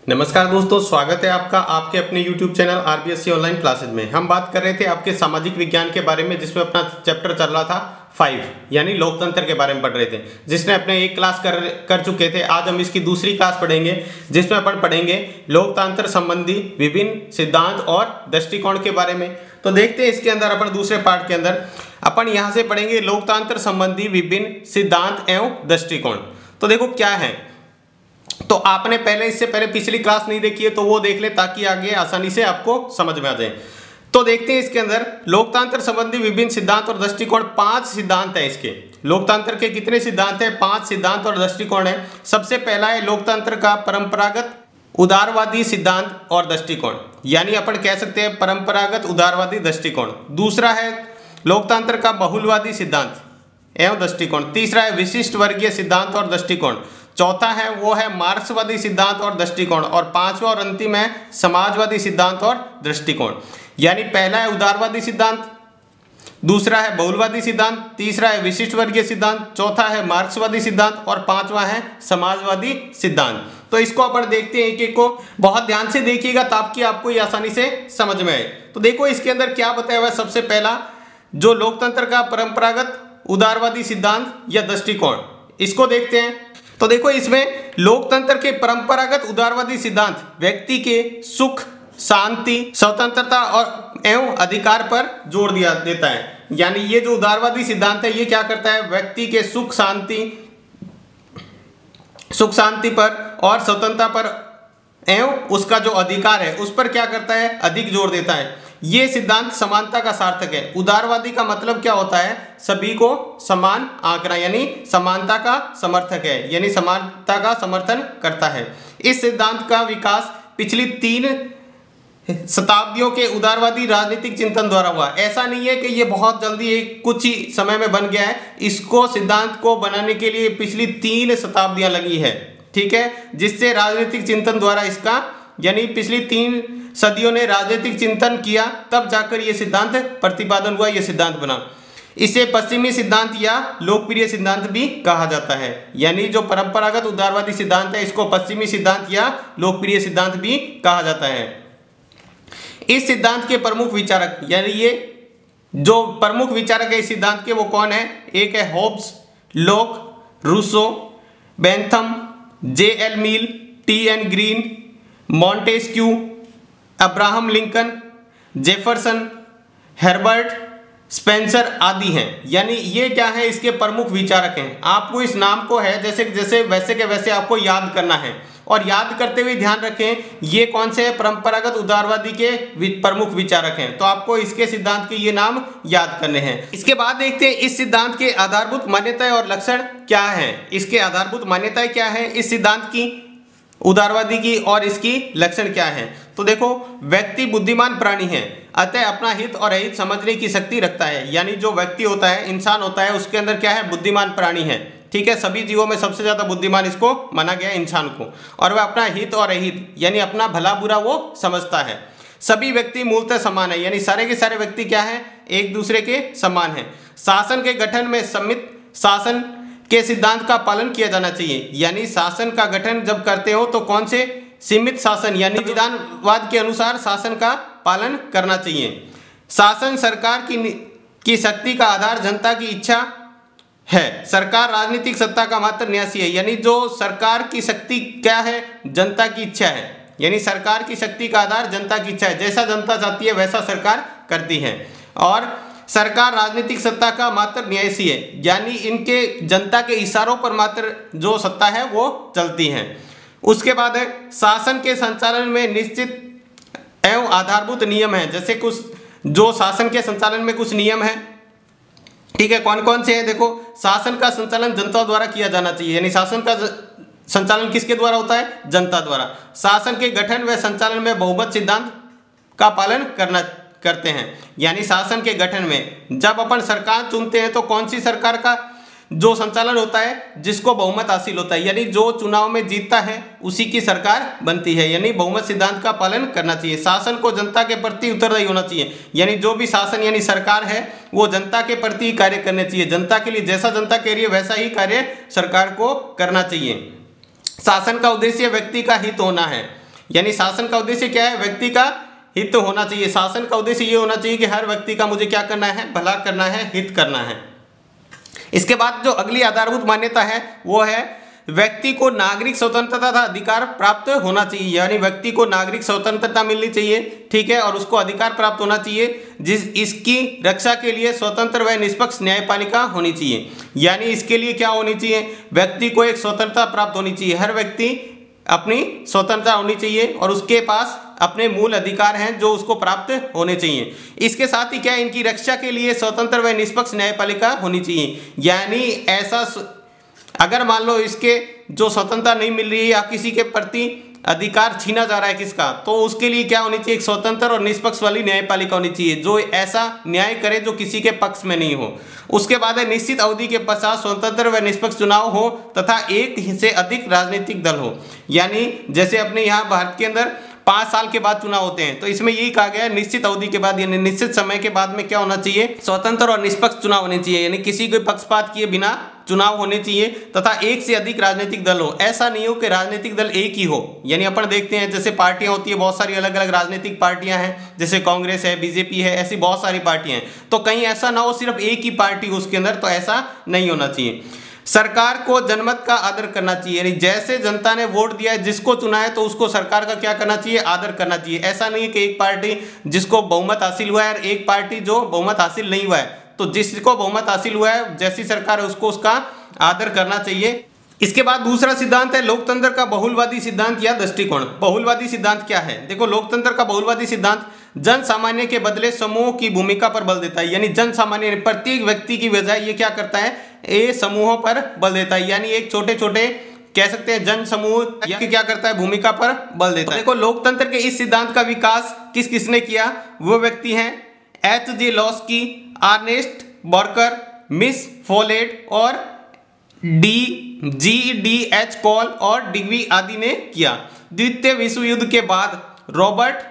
नमस्कार दोस्तों, स्वागत है आपका आपके अपने YouTube channel RBSC online classes में। हम बात कर रहे थे आपके सामाजिक विज्ञान के बारे में, जिसमें अपना चैप्टर चल रहा था 5 यानी लोकतंत्र के बारे में पढ़ रहे थे, जिसने अपने एक क्लास कर चुके थे। आज हम इसकी दूसरी क्लास पढ़ेंगे, जिसमें अपन पढ़ेंगे लोकतंत्र संबंधी विभिन्न सिद्धांत और दृष्टिकोण के बारे में। तो देखते हैं इसके अंदर अपन दूसरे पार्ट के अंदर अपन यहाँ से पढ़ेंगे लोकतंत्र संबंधी विभिन्न सिद्धांत एवं दृष्टिकोण। तो देखो क्या है, तो आपने इससे पहले पिछली क्लास नहीं देखी है तो वो देख ले, ताकि आगे आसानी से आपको समझ में आ जाए। तो देखते हैं इसके अंदर लोकतंत्र संबंधी विभिन्न सिद्धांत और दृष्टिकोण। 5 सिद्धांत है इसके। लोकतंत्र के कितने सिद्धांत है? 5 सिद्धांत और दृष्टिकोण है। सबसे पहला है लोकतंत्र का परंपरागत उदारवादी सिद्धांत और दृष्टिकोण, यानी अपन कह सकते हैं परंपरागत उदारवादी दृष्टिकोण। दूसरा है लोकतंत्र का बहुलवादी सिद्धांत एवं दृष्टिकोण। तीसरा है विशिष्ट वर्गीय सिद्धांत और दृष्टिकोण। चौथा है वो है मार्क्सवादी सिद्धांत और दृष्टिकोण। और पांचवा और अंतिम है समाजवादी सिद्धांत और दृष्टिकोण। यानी पहला है उदारवादी सिद्धांत, दूसरा है बहुलवादी सिद्धांत, तीसरा है विशिष्ट वर्गीय सिद्धांत, चौथा है मार्क्सवादी सिद्धांत और पांचवा है समाजवादी सिद्धांत। तो इसको अपन देखते हैं एक एक को। बहुत ध्यान से देखिएगा ताकि आपको ये आसानी से समझ में आए। तो देखो इसके अंदर क्या बताया हुआ है। सबसे पहला जो लोकतंत्र का परंपरागत उदारवादी सिद्धांत या दृष्टिकोण, इसको देखते हैं। तो देखो इसमें लोकतंत्र के परंपरागत उदारवादी सिद्धांत व्यक्ति के सुख, शांति, स्वतंत्रता और एवं अधिकार पर जोर देता है। यानी ये जो उदारवादी सिद्धांत है ये क्या करता है? व्यक्ति के सुख शांति पर और स्वतंत्रता पर एवं उसका जो अधिकार है उस पर क्या करता है? अधिक जोर देता है। ये सिद्धांत समानता का सार्थक है। उदारवादी का मतलब क्या होता है? सभी को समान आंकना, यानी समानता का समर्थक है, यानी समानता का समर्थन करता है। इस सिद्धांत का विकास पिछली 3 शताब्दियों के उदारवादी राजनीतिक चिंतन द्वारा हुआ। ऐसा नहीं है कि ये बहुत जल्दी कुछ ही समय में बन गया है। इसको सिद्धांत को बनाने के लिए पिछली 3 शताब्दियां लगी है, ठीक है, जिससे राजनीतिक चिंतन द्वारा इसका, यानी पिछली 3 सदियों ने राजनीतिक चिंतन किया, तब जाकर यह सिद्धांत प्रतिपादन हुआ, यह सिद्धांत बना। इसे पश्चिमी सिद्धांत या लोकप्रिय सिद्धांत भी कहा जाता है। यानी जो परंपरागत उदारवादी सिद्धांत है इसको पश्चिमी सिद्धांत या लोकप्रिय सिद्धांत भी कहा जाता है। इस सिद्धांत के प्रमुख विचारक, यानी ये जो प्रमुख विचारक है इस सिद्धांत के, वो कौन है? एक है Hobbes, Locke, Rousseau, Bentham, J.L. Mill, T.N. Green, Montesquieu, Abraham Lincoln, Jefferson, Herbert Spencer आदि हैं। यानी ये क्या है? इसके प्रमुख विचारक हैं। आपको इस नाम को है जैसे वैसे के वैसे आपको याद करना है, और याद करते हुए ध्यान रखें ये कौन से परंपरागत उदारवादी के प्रमुख विचारक हैं। तो आपको इसके सिद्धांत के ये नाम याद करने हैं। इसके बाद देखते हैं इस सिद्धांत के आधारभूत मान्यताएं और लक्षण क्या है। इसके आधारभूत मान्यताएं क्या है इस सिद्धांत की, उदारवादी की, और इसकी लक्षण क्या है। तो देखो, व्यक्ति बुद्धिमान प्राणी है, अतः अपना हित और अहित समझने की शक्ति रखता है। यानी जो व्यक्ति होता है, इंसान होता है, उसके अंदर क्या है? बुद्धिमान प्राणी है, ठीक है। सभी जीवों में सबसे ज्यादा बुद्धिमान इसको माना गया इंसान को, और वह अपना हित और अहित यानी अपना भला बुरा वो समझता है। सभी व्यक्ति मूलतः समान है, यानी सारे के सारे व्यक्ति क्या है? एक दूसरे के समान है। शासन के गठन में सम्मित शासन के सिद्धांत का पालन किया जाना चाहिए। यानी शासन का गठन जब करते हो तो कौन से? सीमित शासन, यानी विधानवाद के अनुसार शासन का पालन करना चाहिए। शासन सरकार की शक्ति का आधार जनता की इच्छा है। सरकार राजनीतिक सत्ता का मात्र न्यासी है। यानी जो सरकार की शक्ति क्या है? जनता की इच्छा है। यानी सरकार की शक्ति का आधार जनता की इच्छा है। जैसा जनता चाहती है वैसा सरकार करती है। और सरकार राजनीतिक सत्ता का मात्र न्यासी है, यानी इनके जनता के इशारों पर मात्र जो सत्ता है वो चलती है। उसके बाद है शासन के संचालन में निश्चित एवं आधारभूत नियम है। जैसे कुछ जो शासन के संचालन में कुछ नियम है, ठीक है, कौन कौन से हैं? देखो, शासन का संचालन जनता द्वारा किया जाना चाहिए। यानी शासन का संचालन किसके द्वारा होता है? जनता द्वारा। शासन के गठन व संचालन में बहुमत सिद्धांत का पालन करते हैं। यानी शासन के गठन में जब अपन सरकार चुनते हैं तो कौन सी सरकार का जो संचालन होता है? जिसको बहुमत हासिल होता है, यानी जो चुनाव में जीतता है उसी की सरकार बनती है। यानी बहुमत सिद्धांत का पालन करना चाहिए। शासन को जनता के प्रति उत्तरदायी होना चाहिए। यानी जो भी शासन यानी सरकार है वो जनता के प्रति कार्य करने चाहिए। जनता के लिए जैसा जनता कह रही है वैसा ही कार्य सरकार को करना चाहिए। शासन का उद्देश्य व्यक्ति का हित होना है। यानी शासन का उद्देश्य क्या है, व्यक्ति का हित होना चाहिए। शासन का उद्देश्य ये होना चाहिए कि हर व्यक्ति का मुझे क्या करना है, भला करना है, हित करना है। इसके बाद जो अगली आधारभूत मान्यता है वो है व्यक्ति को नागरिक स्वतंत्रता तथा अधिकार प्राप्त होना चाहिए, यानी व्यक्ति को नागरिक स्वतंत्रता मिलनी चाहिए, ठीक है, और उसको अधिकार प्राप्त होना चाहिए जिस इसकी रक्षा के लिए स्वतंत्र व निष्पक्ष न्यायपालिका होनी चाहिए। यानी इसके लिए क्या होनी चाहिए, व्यक्ति को एक स्वतंत्रता प्राप्त होनी चाहिए, हर व्यक्ति अपनी स्वतंत्रता होनी चाहिए और उसके पास अपने मूल अधिकार हैं जो उसको प्राप्त होने चाहिए। इसके साथ ही क्या है, इनकी रक्षा के लिए स्वतंत्र व निष्पक्ष न्यायपालिका होनी चाहिए। यानी ऐसा अगर मान लो इसके जो स्वतंत्रता नहीं मिल रही है या किसी के प्रति अधिकार छीना जा रहा है किसका, तो उसके लिए क्या होनी चाहिए, एक स्वतंत्र और निष्पक्ष वाली न्यायपालिका होनी चाहिए जो ऐसा न्याय करे जो किसी के पक्ष में नहीं हो। उसके बाद है निश्चित अवधि के पश्चात स्वतंत्र व निष्पक्ष चुनाव हो तथा एक से अधिक राजनीतिक दल हो। यानी जैसे अपने यहाँ भारत के अंदर 5 साल के बाद चुनाव होते हैं, तो इसमें यही कहा गया है निश्चित अवधि के बाद यानी निश्चित समय के बाद में क्या होना चाहिए, स्वतंत्र और निष्पक्ष चुनाव होने चाहिए, यानी किसी को पक्षपात किए बिना चुनाव होने चाहिए तथा एक से अधिक राजनीतिक दल हो। ऐसा नहीं हो कि राजनीतिक दल एक ही हो, यानी अपन देखते हैं जैसे पार्टियां होती है, बहुत सारी अलग अलग राजनीतिक पार्टियां हैं, जैसे कांग्रेस है, बीजेपी है, ऐसी बहुत सारी पार्टियां हैं, तो कहीं ऐसा ना हो सिर्फ एक ही पार्टी हो उसके अंदर, तो ऐसा नहीं होना चाहिए। सरकार को जनमत का आदर करना चाहिए, यानी जैसे जनता ने वोट दिया है, जिसको चुना है, तो उसको सरकार का क्या करना चाहिए, आदर करना चाहिए। ऐसा नहीं है कि एक पार्टी जिसको बहुमत हासिल हुआ है और एक पार्टी जो बहुमत हासिल नहीं हुआ है, तो जिसको बहुमत हासिल हुआ है जैसी सरकार है उसको उसका आदर करना चाहिए। इसके बाद दूसरा सिद्धांत है लोकतंत्र का बहुलवादी सिद्धांत या दृष्टिकोण। बहुलवादी सिद्धांत क्या है, देखो लोकतंत्र का बहुलवादी सिद्धांत जन सामान्य के बदले समूह की भूमिका पर बल देता है, यानी जन सामान्य प्रत्येक व्यक्ति की बजाय ये क्या करता है, ये समूहों पर बल देता है, यानी एक छोटे छोटे कह सकते हैं जन समूह या क्या करता है, भूमिका पर बल देता है। देखो लोकतंत्र के इस सिद्धांत का विकास किस किसने किया, वो व्यक्ति हैं H.G. Laski, Ernest Barker, Miss Follett और G.D.H. कॉल और डिग्वी आदि ने किया। द्वितीय विश्व युद्ध के बाद रॉबर्ट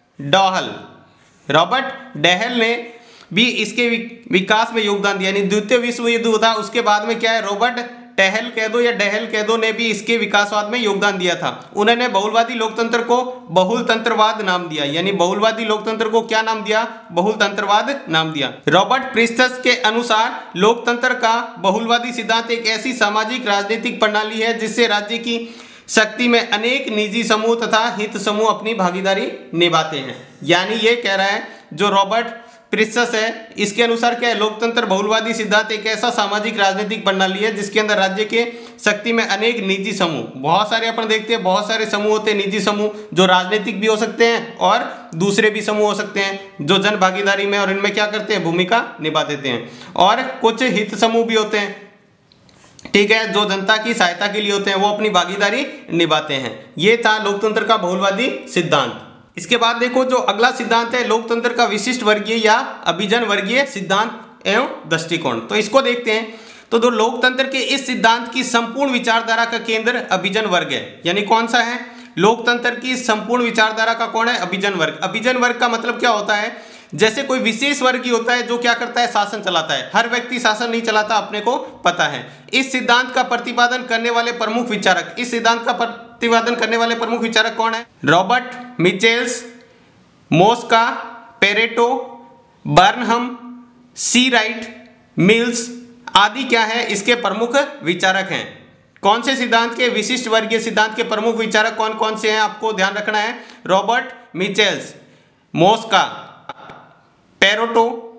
डहल ने भी इसके विकास में योगदान दिया, यानी द्वितीय विश्व युद्ध हुआ उसके बाद में क्या है, रॉबर्ट टहल कह दो या डहल कह दो ने भी इसके विकासवाद में योगदान दिया था। उन्होंने बहुलवादी लोकतंत्र को बहुलतंत्रवाद नाम दिया, यानी बहुलवादी लोकतंत्र को क्या नाम दिया, बहुलतंत्रवाद नाम दिया। रॉबर्ट प्रिस्टस के अनुसार लोकतंत्र का बहुलवादी सिद्धांत एक ऐसी सामाजिक राजनीतिक प्रणाली है जिससे राज्य की शक्ति में अनेक निजी समूह तथा हित समूह अपनी भागीदारी निभाते हैं। यानी ये कह रहा है जो रॉबर्ट प्रिस्टस है, इसके अनुसार क्या है, लोकतंत्र बहुलवादी सिद्धांत एक ऐसा सामाजिक राजनीतिक प्रणाली है जिसके अंदर राज्य के शक्ति में अनेक निजी समूह, बहुत सारे अपन देखते हैं, बहुत सारे समूह होते हैं निजी समूह जो राजनीतिक भी हो सकते हैं और दूसरे भी समूह हो सकते हैं जो जन भागीदारी में और इनमें क्या करते हैं, भूमिका निभा देते हैं, और कुछ हित समूह भी होते हैं, ठीक है, जो जनता की सहायता के लिए होते हैं, वो अपनी भागीदारी निभाते हैं। ये था लोकतंत्र का बहुलवादी सिद्धांत। इसके बाद देखो जो अगला सिद्धांत है लोकतंत्र का विशिष्ट वर्गीय या अभिजन वर्गीय सिद्धांत एवं दृष्टिकोण। तो इसको देखते हैं। तो जो लोकतंत्र के इस सिद्धांत की संपूर्ण विचारधारा का केंद्र अभिजन वर्ग है, यानी कौन सा है, लोकतंत्र की संपूर्ण विचारधारा का कौन है, अभिजन वर्ग। अभिजन वर्ग का मतलब क्या होता है, जैसे कोई विशेष वर्ग ही होता है जो क्या करता है, शासन चलाता है, हर व्यक्ति शासन नहीं चलाता, अपने को पता है। इस सिद्धांत का प्रतिपादन करने वाले प्रमुख विचारक, इस सिद्धांत का प्रतिपादन करने वाले प्रमुख विचारक कौन है, Robert Michels, Mosca, Pareto, Burnham, C Wright, Mills आदि क्या है, इसके प्रमुख विचारक हैं। कौन से सिद्धांत के, विशिष्ट वर्गीय सिद्धांत के प्रमुख विचारक कौन कौन से हैं, आपको ध्यान रखना है, रॉबर्ट मिचेल्स, मोस्का, पेरेटो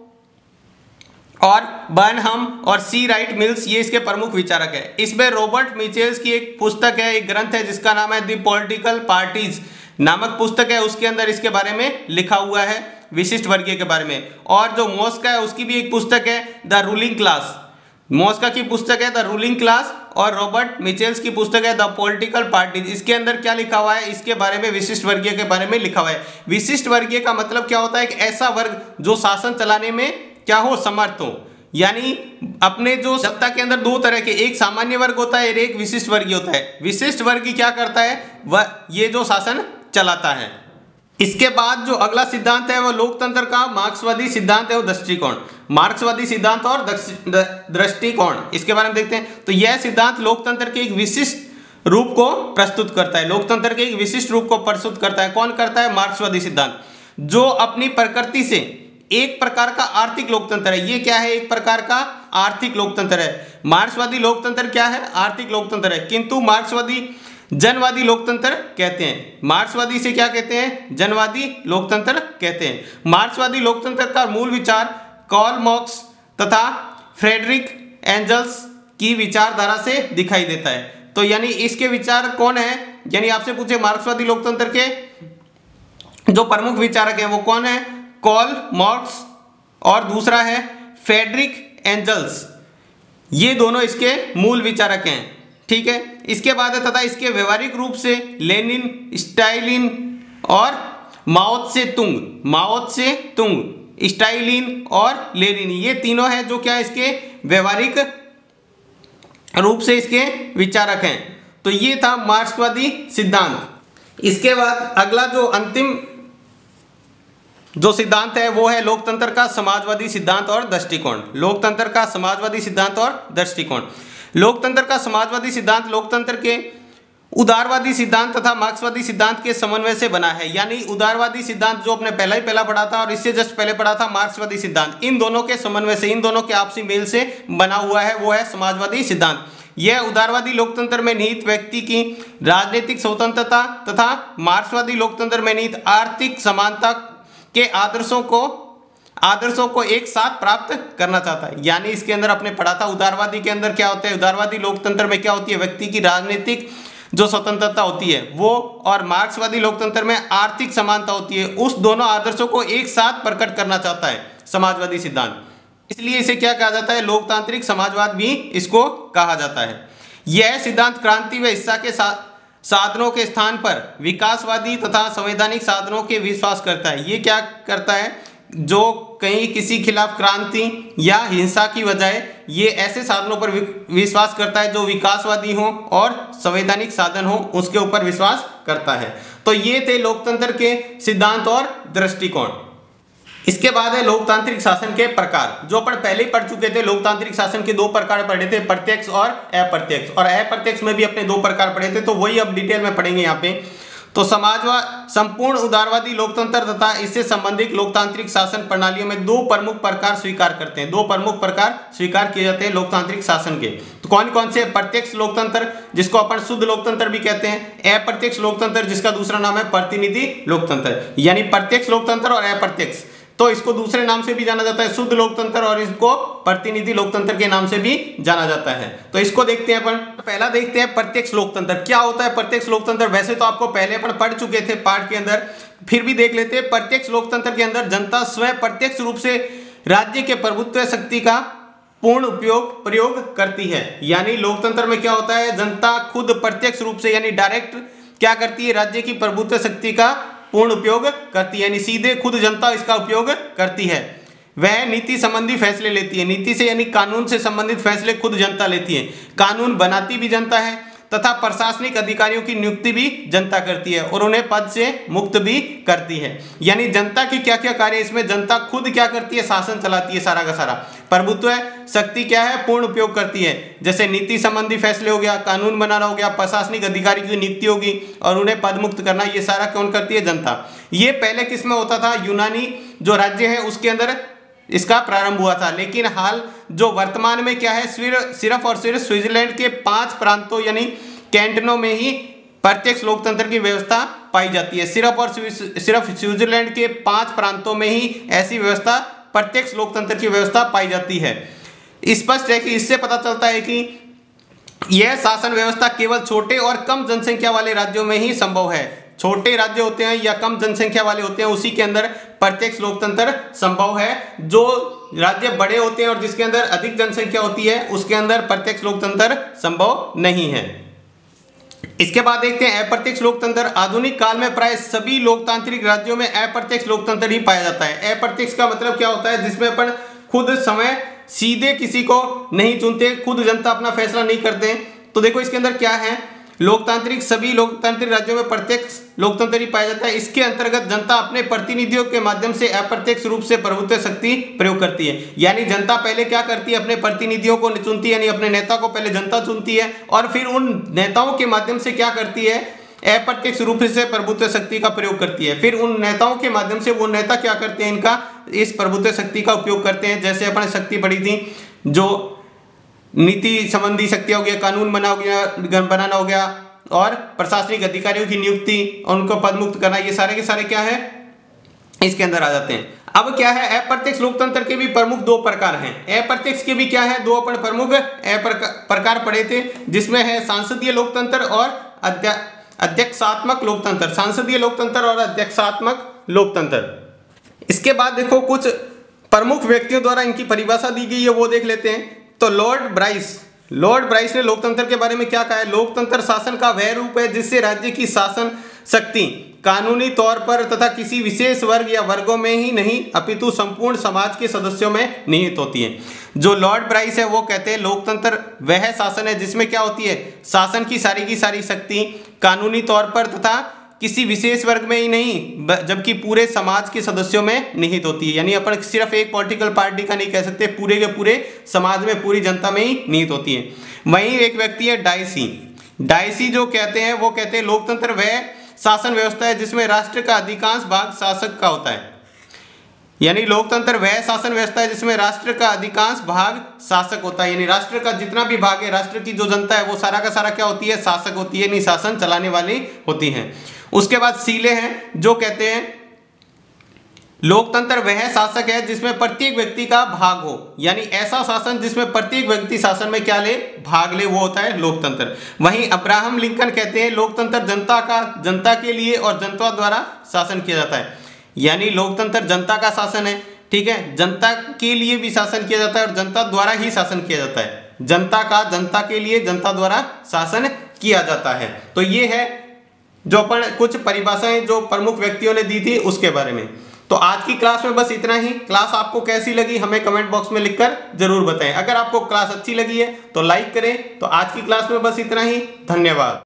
और बर्नहम और सी राइट मिल्स, ये इसके प्रमुख विचारक है। इसमें रॉबर्ट मिचेल्स की एक पुस्तक है, एक ग्रंथ है जिसका नाम है द पॉलिटिकल पार्टीज नामक पुस्तक है, उसके अंदर इसके बारे में लिखा हुआ है विशिष्ट वर्गीय के बारे में। और जो मोस्का है उसकी भी एक पुस्तक है द रूलिंग क्लास, मोस्का की पुस्तक है द रूलिंग क्लास और रॉबर्ट मिचेल्स की पुस्तक है द पॉलिटिकल पार्टीज। इसके अंदर क्या लिखा हुआ है, इसके बारे में विशिष्ट वर्गीय के बारे में लिखा हुआ है। विशिष्ट वर्गीय का मतलब क्या होता है, एक ऐसा वर्ग जो शासन चलाने में क्या हो, समर्थ हो। यानी अपने जो सत्ता के अंदर दो तरह के, एक सामान्य वर्ग होता है और एक विशिष्ट वर्गीय होता है। विशिष्ट वर्गीय क्या करता है, वह ये जो शासन चलाता है। इसके बाद जो अगला सिद्धांत है वो लोकतंत्र का मार्क्सवादी सिद्धांत है, वो दृष्टिकोण। मार्क्सवादी सिद्धांत और दृष्टिकोण, इसके बारे में देखते हैं। तो यह सिद्धांत लोकतंत्र के एक विशिष्ट रूप को प्रस्तुत करता है, लोकतंत्र के एक विशिष्ट रूप को प्रस्तुत करता है। कौन करता है? मार्क्सवादी सिद्धांत, जो अपनी प्रकृति से एक प्रकार का आर्थिक लोकतंत्र है। ये क्या है? एक प्रकार का आर्थिक लोकतंत्र है। मार्क्सवादी लोकतंत्र क्या है? आर्थिक लोकतंत्र है, किंतु मार्क्सवादी जनवादी लोकतंत्र कहते हैं। मार्क्सवादी से क्या कहते हैं? जनवादी लोकतंत्र कहते हैं। मार्क्सवादी लोकतंत्र का मूल विचार कार्ल मार्क्स तथा फ्रेडरिक एंजल्स की विचारधारा से दिखाई देता है। तो यानी इसके विचार कौन है? यानी आपसे पूछे मार्क्सवादी लोकतंत्र के जो प्रमुख विचारक हैं वो कौन है? कार्ल मार्क्स और दूसरा है फ्रेडरिक एंजल्स। ये दोनों इसके मूल विचारक हैं। ठीक है, इसके बाद है तथा इसके व्यवहारिक रूप से लेनिन, स्टालिन और माओ त्से तुंग, स्टालिन और लेनिन, ये तीनों हैं जो क्या इसके व्यवहारिक रूप से इसके विचारक हैं। तो ये था मार्क्सवादी सिद्धांत। इसके बाद अगला जो अंतिम जो सिद्धांत है वो है लोकतंत्र का समाजवादी सिद्धांत और दृष्टिकोण। लोकतंत्र का समाजवादी सिद्धांत और दृष्टिकोण। लोकतंत्र का समाजवादी सिद्धांत लोकतंत्र के उदारवादी सिद्धांत तथा मार्क्सवादी सिद्धांत के समन्वय से बना है। यानी उदारवादी सिद्धांत जो अपने पहला पढ़ा था और इससे जस्ट पहले पढ़ा था मार्क्सवादी सिद्धांत, इन दोनों के समन्वय से, इन दोनों के आपसी मेल से बना हुआ है वो है समाजवादी सिद्धांत। यह उदारवादी लोकतंत्र में निहित व्यक्ति की राजनीतिक स्वतंत्रता तथा मार्क्सवादी लोकतंत्र में निहित आर्थिक समानता के आदर्शों को एक साथ प्राप्त करना चाहता है। यानी इसके अंदर अपने पढ़ा था उदारवादी के अंदर क्या होता है, उदारवादी लोकतंत्र में क्या होती है, व्यक्ति की राजनीतिक जो स्वतंत्रता होती है वो, और मार्क्सवादी लोकतंत्र में आर्थिक समानता होती है। उस दोनों आदर्शों को एक साथ प्रकट करना चाहता है समाजवादी सिद्धांत, इसलिए इसे क्या कहा जाता है? लोकतांत्रिक समाजवाद भी इसको कहा जाता है। यह सिद्धांत क्रांति व हिंसा के साधनों के स्थान पर विकासवादी तथा संवैधानिक साधनों के विश्वास करता है। ये क्या करता है? जो कहीं किसी खिलाफ क्रांति या हिंसा की बजाय ये ऐसे साधनों पर विश्वास करता है जो विकासवादी हो और संवैधानिक साधन हो, उसके ऊपर विश्वास करता है। तो ये थे लोकतंत्र के सिद्धांत और दृष्टिकोण। इसके बाद है लोकतांत्रिक शासन के प्रकार, जो अपन पहले ही पढ़ चुके थे। लोकतांत्रिक शासन के दो प्रकार पढ़े थे, प्रत्यक्ष और अप्रत्यक्ष, और अप्रत्यक्ष में भी अपने दो प्रकार पढ़े थे, तो वही अब डिटेल में पढ़ेंगे यहाँ पे। तो समाजवाद, संपूर्ण उदारवादी लोकतंत्र तथा इससे संबंधित लोकतांत्रिक शासन प्रणालियों में दो प्रमुख प्रकार स्वीकार करते हैं, दो प्रमुख प्रकार स्वीकार किए जाते हैं लोकतांत्रिक शासन के। तो कौन कौन से? प्रत्यक्ष लोकतंत्र जिसको अपन शुद्ध लोकतंत्र भी कहते हैं, अप्रत्यक्ष लोकतंत्र जिसका दूसरा नाम है प्रतिनिधि लोकतंत्र। यानी प्रत्यक्ष लोकतंत्र और अप्रत्यक्ष, तो इसको दूसरे नाम से भी जाना जाता है शुद्ध लोकतंत्र, और इसको प्रतिनिधि लोकतंत्र के नाम से भी जाना जाता है। तो इसको देखते हैं अपन। पहला देखते हैं प्रत्यक्ष लोकतंत्र। क्या होता है प्रत्यक्ष लोकतंत्र? वैसे तो आपको पहले अपन पढ़ चुके थे पाठ के अंदर, फिर भी देख लेते हैं। प्रत्यक्ष लोकतंत्र के अंदर जनता स्वयं प्रत्यक्ष रूप से राज्य के प्रभुत्व शक्ति का पूर्ण प्रयोग करती है। यानी लोकतंत्र में क्या होता है? जनता खुद प्रत्यक्ष रूप से यानी डायरेक्ट क्या करती है? राज्य की प्रभुत्व शक्ति का पूर्ण उपयोग करती है, यानी सीधे खुद जनता इसका उपयोग करती है। वह नीति संबंधी फैसले लेती है। नीति से यानी कानून से संबंधित फैसले खुद जनता लेती है। कानून बनाती भी जनता है तथा प्रशासनिक अधिकारियों की नियुक्ति भी जनता करती है और उन्हें पद से मुक्त भी करती है। यानी जनता की क्या क्या कार्य इसमें जनता खुद क्या करती है? शासन चलाती है सारा का सारा। प्रभुत्व शक्ति क्या है? पूर्ण उपयोग करती है। जैसे नीति संबंधी फैसले हो गया, कानून बनाना हो गया, प्रशासनिक अधिकारी की नियुक्ति होगी और उन्हें पद मुक्त करना, ये सारा कौन करती है? जनता। ये पहले किस में होता था? यूनानी जो राज्य है उसके अंदर इसका प्रारंभ हुआ था, लेकिन हाल जो वर्तमान में क्या है? सिर्फ और सिर्फ स्विट्जरलैंड के 5 प्रांतों यानी कैंटनों में ही प्रत्यक्ष लोकतंत्र की व्यवस्था पाई जाती है। सिर्फ और सिर्फ स्विट्जरलैंड के 5 प्रांतों में ही ऐसी व्यवस्था, प्रत्यक्ष लोकतंत्र की व्यवस्था पाई जाती है। स्पष्ट है कि इससे पता चलता है कि यह शासन व्यवस्था केवल छोटे और कम जनसंख्या वाले राज्यों में ही संभव है। छोटे राज्य होते हैं या कम जनसंख्या वाले होते हैं, उसी के अंदर प्रत्यक्ष लोकतंत्र संभव है। जो राज्य बड़े होते हैं और जिसके अंदर अधिक जनसंख्या होती है उसके अंदर प्रत्यक्ष लोकतंत्र संभव नहीं है। इसके बाद देखते हैं अप्रत्यक्ष लोकतंत्र। आधुनिक काल में प्राय सभी लोकतांत्रिक राज्यों में अप्रत्यक्ष लोकतंत्र ही पाया जाता है। अप्रत्यक्ष का मतलब क्या होता है? जिसमें अपन खुद समय सीधे किसी को नहीं चुनते, खुद जनता अपना फैसला नहीं करते। तो देखो इसके अंदर क्या है? लोकतांत्रिक सभी लोकतांत्रिक राज्यों में प्रत्यक्ष लोकतंत्र ही पाया जाता है। इसके अंतर्गत जनता अपने प्रतिनिधियों के माध्यम से अप्रत्यक्ष रूप से प्रभुत्व शक्ति प्रयोग करती है। यानी जनता पहले क्या करती है, अपने प्रतिनिधियों को चुनती है, यानी अपने नेता को पहले जनता चुनती है और फिर उन नेताओं के माध्यम से क्या करती है, अप्रत्यक्ष रूप से प्रभुत्व शक्ति का प्रयोग करती है। फिर उन नेताओं के माध्यम से वो नेता क्या करते हैं, इनका इस प्रभुत्व शक्ति का उपयोग करते हैं। जैसे अपने शक्ति पड़ी थी, जो नीति संबंधी शक्ति हो गया, कानून बनाना हो गया और प्रशासनिक अधिकारियों की नियुक्ति, उनको पद मुक्त करना, ये सारे के सारे क्या है, इसके अंदर आ जाते हैं। अब क्या है, अप्रत्यक्ष लोकतंत्र के भी प्रमुख दो प्रकार हैं। अप्रत्यक्ष के भी क्या है, दो अपन प्रमुख प्रकार पढ़े थे, जिसमें है सांसदीय लोकतंत्र और अध्यक्षात्मक लोकतंत्र। सांसदीय लोकतंत्र और अध्यक्षात्मक लोकतंत्र। इसके बाद देखो कुछ प्रमुख व्यक्तियों द्वारा इनकी परिभाषा दी गई है, वो देख लेते हैं। तो लॉर्ड ब्राइस ने लोकतंत्र के बारे में क्या कहा है, लोकतंत्र शासन का वह रूप है जिससे राज्य की शासन शक्ति कानूनी तौर पर तथा किसी विशेष वर्ग या वर्गों में ही नहीं अपितु संपूर्ण समाज के सदस्यों में निहित होती है। जो लॉर्ड ब्राइस है वो कहते हैं लोकतंत्र वह शासन है जिसमें क्या होती है, शासन की सारी शक्ति कानूनी तौर पर तथा किसी विशेष वर्ग में ही नहीं जबकि पूरे समाज के सदस्यों में निहित होती है। यानी अपन सिर्फ एक पॉलिटिकल पार्टी का नहीं कह सकते, पूरे के पूरे समाज में, पूरी जनता में ही निहित होती है। वहीं एक व्यक्ति है डायसी जो कहते हैं, वो कहते हैं लोकतंत्र वह शासन व्यवस्था है जिसमें राष्ट्र का अधिकांश भाग शासक का होता है। यानी लोकतंत्र वह शासन व्यवस्था है जिसमें राष्ट्र का अधिकांश भाग शासक होता है। यानी राष्ट्र का जितना भी भाग है, राष्ट्र की जो जनता है वो सारा का सारा क्या होती है, शासक होती है, नहीं शासन चलाने वाली होती है। उसके बाद सीले हैं जो कहते हैं लोकतंत्र वह शासक है जिसमें प्रत्येक व्यक्ति का भाग हो। यानी ऐसा शासन जिसमें प्रत्येक व्यक्ति शासन में क्या ले, भाग ले, वो होता है लोकतंत्र। वहीं अब्राहम लिंकन कहते हैं लोकतंत्र जनता के लिए और जनता द्वारा शासन किया जाता है। यानी लोकतंत्र जनता का शासन है, ठीक है, जनता के लिए भी शासन किया जाता है और जनता द्वारा ही शासन किया जाता है। जनता के लिए जनता द्वारा शासन किया जाता है। तो ये है जो अपन कुछ परिभाषाएं जो प्रमुख व्यक्तियों ने दी थी उसके बारे में। तो आज की क्लास में बस इतना ही। क्लास आपको कैसी लगी हमें कमेंट बॉक्स में लिखकर जरूर बताएं। अगर आपको क्लास अच्छी लगी है तो लाइक करें। तो आज की क्लास में बस इतना ही। धन्यवाद।